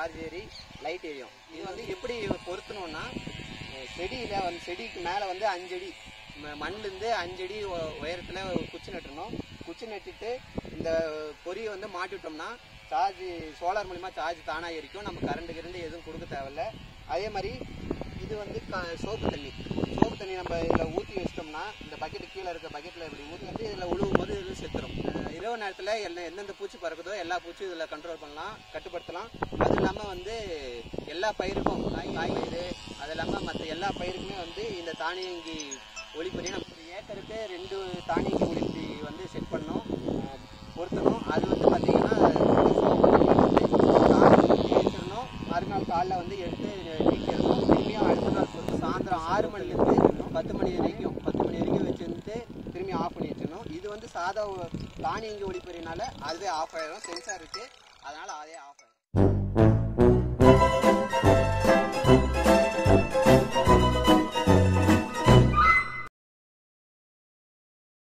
Charge ஏறி light எரியும். இது வந்து எப்படி பொருத்தணும்னா செடியில் வந்து செடிக்கு மேலே வந்து 5 அடி மண்ணிலேருந்து 5 அடி உயரத்தில் குச்சி நட்டுறணும். குச்சி நட்டுட்டு இந்த பொரியை வந்து மாட்டிவிட்டோம்னா சார்ஜ் சோலார் மூலிமா சார்ஜ் தானாக எரிக்கும். நம்ம கரண்ட் எதுவும் கொடுக்க தேவையில்ல. அதே மாதிரி இது வந்து சோப்பு தண்ணி நம்ம இதில் ஊற்றி வச்சிட்டோம்னா இந்த பக்கெட்டு கீழே இருக்க பக்கெட்டில் இப்படி ஊற்றி வந்து இதில் உழுவும் போது இதில் செத்துரும். இரவு நேரத்தில் எந்தெந்த பூச்சி பறக்குதோ எல்லா பூச்சியும் இதில் கண்ட்ரோல் பண்ணலாம், கட்டுப்படுத்தலாம். அது இல்லாமல் வந்து எல்லா பயிருக்கும் காய் பயிர் அது இல்லாமல் மற்ற எல்லா பயிருக்குமே வந்து இந்த தானியங்கி ஒளிப்பொறி நம்ம ஏக்கருக்கு 2 தானியங்கி ஒளிப்பொறி வந்து செட் பண்ணோம், பொருத்தணும். அது வந்து பார்த்திங்கன்னா வச்சிடணும். மறுநாள் காலைல வந்து எடுத்து நீக்கிடணும். திரும்பியும் அடுத்த நாள் பொறுத்து சாயந்தரம் 6 மணிலேருந்து 10 மணி வரைக்கும் வச்சுருந்து திரும்பி ஆஃப் பண்ணி வச்சிடணும். இது வந்து சாதா தானியங்கி ஒளிப்பொறினால அதுவே ஆஃப் ஆகிடும். சென்சார் இருக்குது, அதனால் அதே ஆஃப்